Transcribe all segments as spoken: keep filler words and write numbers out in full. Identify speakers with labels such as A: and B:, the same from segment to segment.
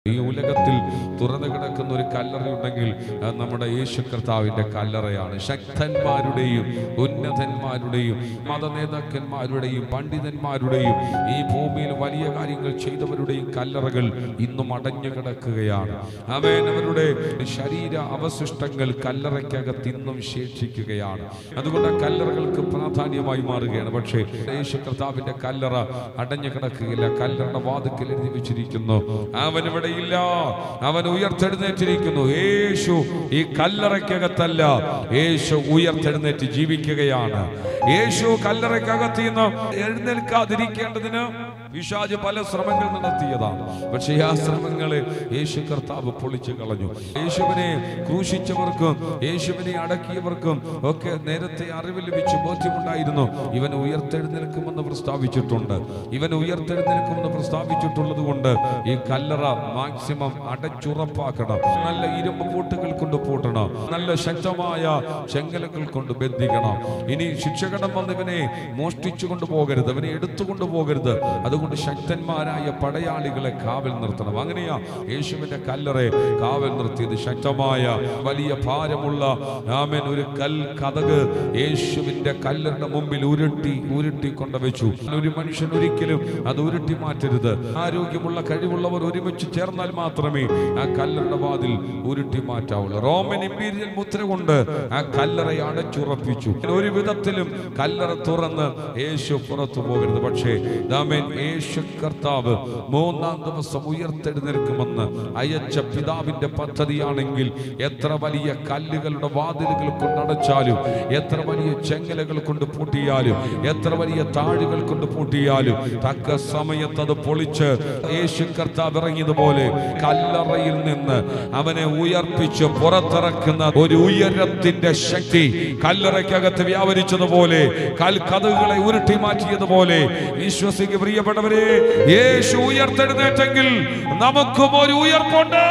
A: ഈ ഉലകത്തിൽ തുറന്നു കിടക്കുന്ന ഒരു കല്ലറയുണ്ടെങ്കിൽ നമ്മുടെ യേശു കർത്താവിന്റെ കല്ലറയാണ്. ശക്തന്മാരുടെയും ഉന്നതന്മാരുടെയും മതനേതാക്കന്മാരുടെയും പണ്ഡിതന്മാരുടെയും ഈ ഭൂമിയിൽ വലിയ കാര്യങ്ങൾ ചെയ്തവരുടെയും കല്ലറകൾ ഇന്നും അടഞ്ഞു കിടക്കുകയാണ്. അവനവരുടെ ശരീര അവശിഷ്ടങ്ങൾ കല്ലറയ്ക്കകത്ത് ഇന്നും ശേഷിക്കുകയാണ്. അതുകൊണ്ട് കല്ലറകൾക്ക് പ്രാധാന്യമായി മാറുകയാണ്. പക്ഷേ യേശു കർത്താവിന്റെ കല്ലറ അടഞ്ഞു കിടക്കുകയില്ല. കല്ലറയുടെ വാതിൽക്കൽ എഴുതി വെച്ചിരിക്കുന്നു, അവനിവിടെ ഇല്ല, അവൻ ഉയർത്തെഴുന്നേറ്റിരിക്കുന്നു. യേശു ഈ കല്ലറയ്ക്കകത്തല്ല, യേശു ഉയർത്തെഴുന്നേറ്റ് ജീവിക്കുകയാണ്. യേശു കല്ലറയ്ക്കകത്ത് നിന്ന് എഴുന്നേൽക്കാതിരിക്കേണ്ടതിന് പിശാച് പല ശ്രമങ്ങൾ നടത്തിയതാണ്. പക്ഷേ ആ ശ്രമങ്ങളെ യേശു കർത്താവ് പൊളിച്ചു കളഞ്ഞു. യേശുവിനെ ക്രൂശിച്ചവർക്കും യേശുവിനെ അടക്കിയവർക്കും ഒക്കെ നേരത്തെ അറിവ് ലഭിച്ചു, ബോധ്യമുണ്ടായിരുന്നു. ഇവൻ ഉയർത്തെഴുന്നേൽക്കുമെന്ന് പ്രസ്താവിച്ചിട്ടുണ്ട്. ഇവൻ ഉയർത്തെഴുന്നേൽക്കുമെന്ന് പ്രസ്താവിച്ചിട്ടുള്ളത് കൊണ്ട് ഈ കല്ലറ മാക്സിമം അടച്ചുറപ്പാക്കണം. നല്ല ഇരുമ്പ് പൂട്ടുകൾ കൊണ്ട് പൂട്ടണം. നല്ല ശക്തമായ ചെങ്കലുകൾ കൊണ്ട് ബന്ധിക്കണം. ഇനി ശിക്ഷകടം വന്ന് ഇവനെ മോഷ്ടിച്ചു കൊണ്ടുപോകരുത്, അവനെ എടുത്തുകൊണ്ടു പോകരുത്. അതുകൊണ്ട് ശക്തന്മാരായ പടയാളികളെ കാവൽ നിർത്തണം. അങ്ങനെയാ യേശുവിന്റെ കല്ലറെ കാവൽ നിർത്തിയത്. ശക്തമായ വലിയ ഭാരമുള്ള ആമേൻ ഒരു കൽ കതക് യേശുവിന്റെ കല്ലറുടെ മുമ്പിൽ ഉരുട്ടി ഉരുട്ടി കൊണ്ടുവച്ചു. ഒരു മനുഷ്യൻ ഒരിക്കലും അത് ഉരുട്ടി മാറ്റരുത്. ആരോഗ്യമുള്ള കഴിവുള്ളവർ ഒരുമിച്ച് ചേർന്നാൽ മാത്രമേ ആ കല്ലറുടെ വാതിൽ ഉരുട്ടി മാറ്റാവുള്ളൂ. റോമൻ ഇമ്പീരിയൽ മുദ്ര കൊണ്ട് ആ കല്ലറയെ അടച്ചുറപ്പിച്ചു. ഒരു വിധത്തിലും കല്ലറ തുറന്ന് യേശു പുറത്തു പോകരുത്. പക്ഷേ ആമേൻ യേശു കർത്താവ് മൂന്നാം ദിവസം ഉയർത്തെഴുന്നേൽക്കുമെന്ന് അയച്ച പിതാവിന്റെ പദ്ധതിയാണെങ്കിൽ എത്ര വലിയ കല്ലുകളുടെ വാതിലുകൾ കൊണ്ടടച്ചാലും, എത്ര വലിയ ചെങ്ങലകൾ കൊണ്ട് പൂട്ടിയാലും, എത്ര വലിയ താഴുകൾ കൊണ്ട് പൂട്ടിയാലും തക്ക സമയത്ത് അത് പൊളിച്ച് യേശു കർത്താവ് ഇറങ്ങിയതുപോലെ കല്ലറയിൽ നിന്ന് അവനെ ഉയർപ്പിച്ച് പുറത്തിറക്കുന്ന ഒരു ഉയരത്തിന്റെ ശക്തി കല്ലറയ്ക്കകത്ത് വ്യാപരിച്ചതുപോലെ, കൽക്കഥകളെ ഉരുട്ടി മാറ്റിയതുപോലെ വിശ്വസിക്ക് പ്രിയപ്പെട്ടവരെ, യേശു ഉയർത്തെഴുന്നേറ്റെങ്കിൽ നമുക്കും ഒരു ഉയർപ്പുണ്ട്.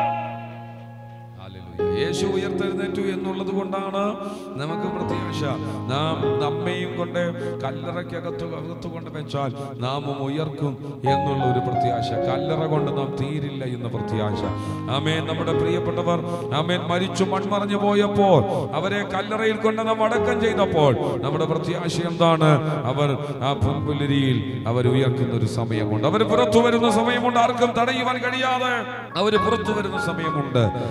A: യേശു ഉയർത്തെഴുന്നേറ്റു എന്നുള്ളത് കൊണ്ടാണ് നമുക്ക് പ്രത്യാശ. നാം നമ്മയും കൊണ്ട് കല്ലറയ്ക്കകത്ത് അകത്തു കൊണ്ട് വെച്ചാൽ നാമും ഉയർക്കും എന്നുള്ള ഒരു പ്രത്യാശ. കല്ലറ കൊണ്ട് നാം തീരില്ല എന്ന പ്രത്യാശ. ആമേൻ. നമ്മുടെ പ്രിയപ്പെട്ടവർ ആമേൻ മരിച്ചു മൺമറഞ്ഞു പോയപ്പോൾ അവരെ കല്ലറയിൽ കൊണ്ട് നാം അടക്കം ചെയ്തപ്പോൾ നമ്മുടെ പ്രത്യാശ എന്താണ്? അവർ ആ പുൽപ്പുലരിയിൽ അവർ ഉയർക്കുന്ന ഒരു സമയമുണ്ട്. അവർ പുറത്തു വരുന്ന സമയമുണ്ട്. ആർക്കും തടയുവാൻ കഴിയാതെ അവർ പുറത്തു വരുന്ന സമയമുണ്ട്.